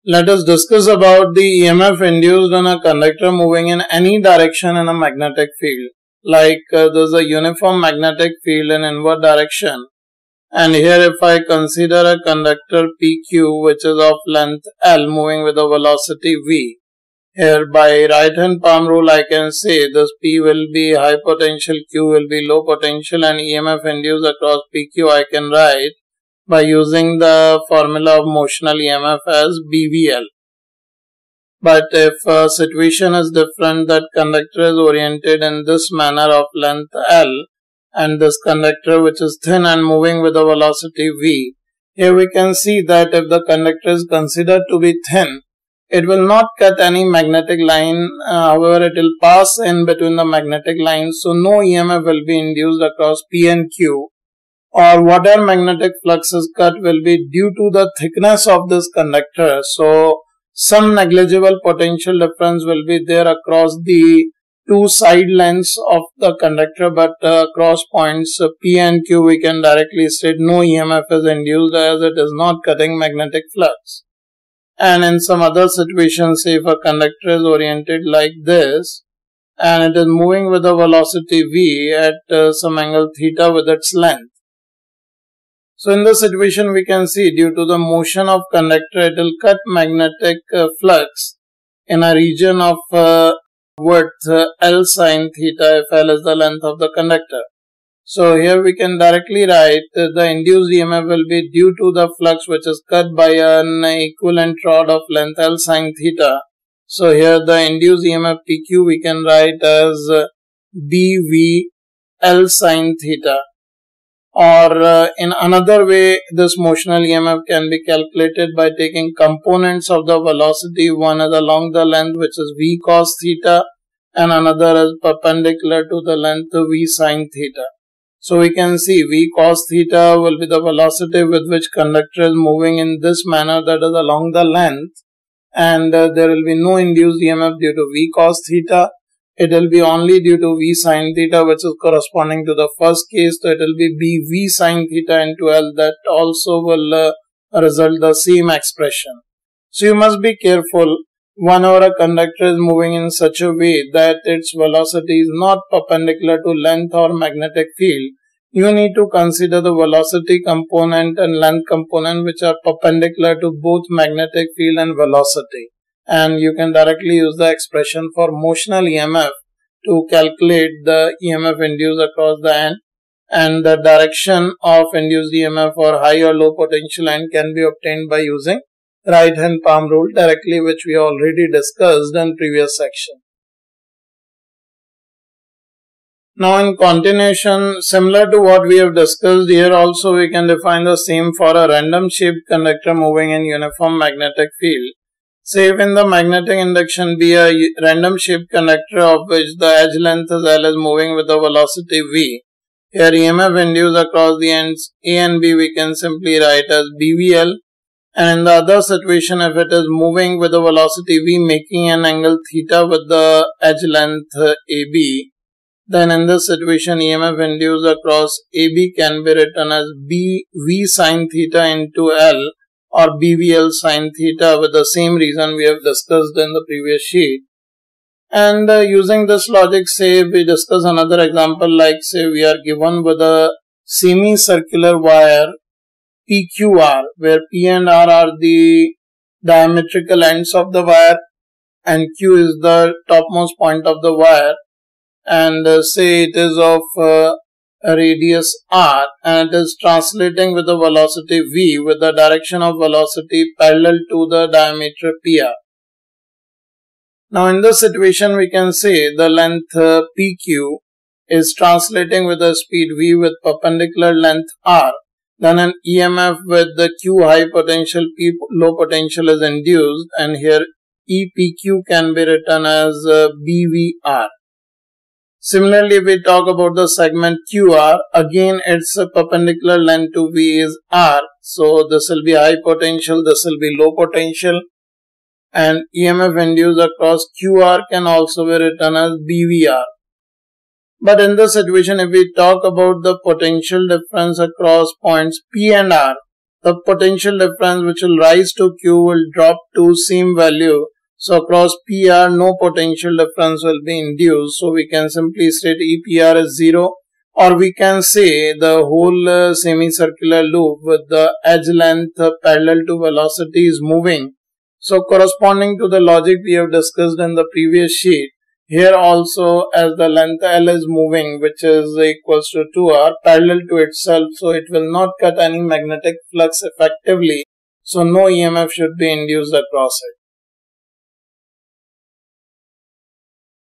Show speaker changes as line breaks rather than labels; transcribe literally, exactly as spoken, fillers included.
Let us discuss about the E M F induced on a conductor moving in any direction in a magnetic field. Like uh, there is a uniform magnetic field in inward direction. And here if I consider a conductor P Q which is of length L moving with a velocity V. Here by right hand palm rule I can say this P will be high potential, Q will be low potential, and E M F induced across P Q I can write by using the formula of motional E M F as B V L. But if a situation is different, that conductor is oriented in this manner of length L, and this conductor which is thin and moving with a velocity V, here we can see that if the conductor is considered to be thin, it will not cut any magnetic line, uh, however it will pass in between the magnetic lines, so no E M F will be induced across P and Q, or whatever magnetic flux is cut will be due to the thickness of this conductor. So some negligible potential difference will be there across the two side lengths of the conductor, but uh, across points uh, P and Q we can directly state no E M F is induced as it is not cutting magnetic flux. And in some other situations, say if a conductor is oriented like this and it is moving with a velocity V at uh, some angle theta with its length. So in this situation we can see due to the motion of conductor it will cut magnetic uh, flux in a region of uh, width uh, L sin theta if L is the length of the conductor. So here we can directly write uh, the induced E M F will be due to the flux which is cut by an equivalent rod of length L sin theta. So here the induced E M F P Q we can write as uh, B V L sin theta. Or uh, in another way, this motional E M F can be calculated by taking components of the velocity. One is along the length which is V cos theta and another is perpendicular to the length V sin theta. So we can see V cos theta will be the velocity with which conductor is moving in this manner, that is along the length, and uh, there will be no induced E M F due to V cos theta. It will be only due to V sin theta which is corresponding to the first case, so it will be B V sin theta into L, that also will uh, result the same expression. So you must be careful whenever a conductor is moving in such a way that its velocity is not perpendicular to length or magnetic field. You need to consider the velocity component and length component which are perpendicular to both magnetic field and velocity. And you can directly use the expression for motional E M F to calculate the E M F induced across the end, and the direction of induced E M F or high or low potential end can be obtained by using right hand palm rule directly, which we already discussed in previous section. Now in continuation, similar to what we have discussed here, also we can define the same for a random shaped conductor moving in uniform magnetic field. Say if in the magnetic induction be a random shaped conductor of which the edge length is L is moving with a velocity V. Here E M F induced across the ends A and B we can simply write as B V L. And in the other situation, if it is moving with a velocity V making an angle theta with the edge length A B, then in this situation E M F induced across A B can be written as B V sin theta into L, or B V L sin theta, with the same reason we have discussed in the previous sheet. And uh, using this logic, say we discuss another example, like say we are given with a semicircular wire P Q R, where P and R are the diametrical ends of the wire and Q is the topmost point of the wire, and uh, say it is of uh, a radius R and it is translating with the velocity V with the direction of velocity parallel to the diameter P R. Now in this situation we can say the length uh, P Q is translating with the speed V with perpendicular length R. Then an E M F with the Q high potential, P low potential is induced, and here E P Q can be written as uh, B V R. Similarly, if we talk about the segment Q R, again its perpendicular length to V is R. So this will be high potential, this will be low potential, and E M F induced across Q R can also be written as B V R. But in this situation, if we talk about the potential difference across points P and R, the potential difference which will rise to Q will drop to same value. So across P R, no potential difference will be induced. So we can simply state E P R is zero, or we can say the whole uh, semicircular loop with the edge length uh, parallel to velocity is moving. So corresponding to the logic we have discussed in the previous sheet, here also as the length L is moving, which is equals to two R parallel to itself, so it will not cut any magnetic flux effectively. So no E M F should be induced across it.